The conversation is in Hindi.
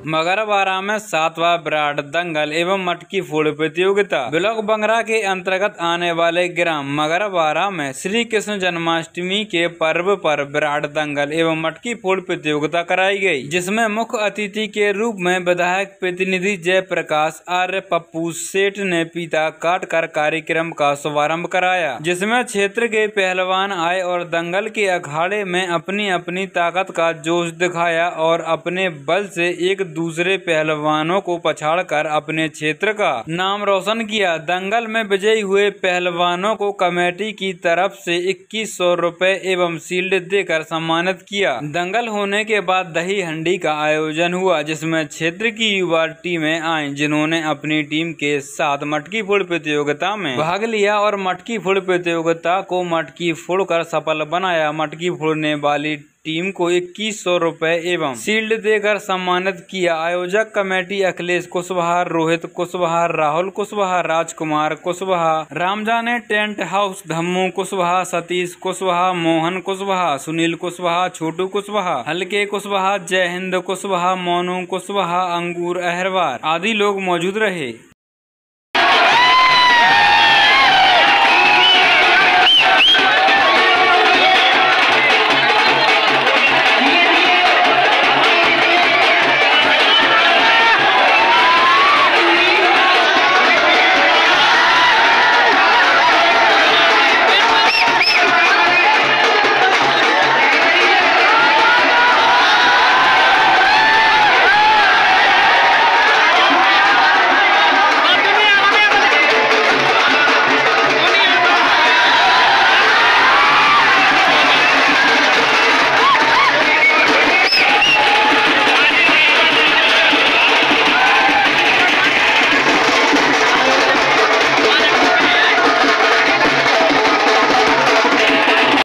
मगरवाड़ा में 7वां ब्राड दंगल एवं मटकी फोड़ प्रतियोगिता। ब्लॉक बंगरा के अंतर्गत आने वाले ग्राम मगरवाड़ा में श्री कृष्ण जन्माष्टमी के पर्व पर ब्राड दंगल एवं मटकी फोड़ प्रतियोगिता कराई गई, जिसमें मुख्य अतिथि के रूप में विधायक प्रतिनिधि जयप्रकाश आर्य पप्पू सेठ ने पीता काट कर कार्यक्रम का शुभारंभ कराया, जिसमें क्षेत्र के पहलवान आए और दंगल के अखाड़े में अपनी अपनी ताकत का जोश दिखाया और अपने बल से एक दूसरे पहलवानों को पछाड़कर अपने क्षेत्र का नाम रोशन किया। दंगल में विजयी हुए पहलवानों को कमेटी की तरफ से 2100 रुपए एवं शील्ड देकर सम्मानित किया। दंगल होने के बाद दही हंडी का आयोजन हुआ, जिसमें क्षेत्र की युवा टीमें आई, जिन्होंने अपनी टीम के साथ मटकी फोड़ प्रतियोगिता में भाग लिया और मटकी फोड़ प्रतियोगिता को मटकी फोड़कर सफल बनाया। मटकी फोड़ने वाली टीम को 2100 रुपए एवं शील्ड देकर सम्मानित किया। आयोजक committee Akhilesh Kushwaha, Rohit Kushwaha, Rahul Kushwaha, Rajkumar Kushwaha, Ramjane tent house, Dhammu Kushwaha, Satish Kushwaha, Mohan Kushwaha, Sunil Kushwaha, Chhotu Kushwaha, Halke Kushwaha, जय हिंद कुशवाहा, मोनू कुशवाहा, अंगूर अहरवार आदि लोग मौजूद रहे।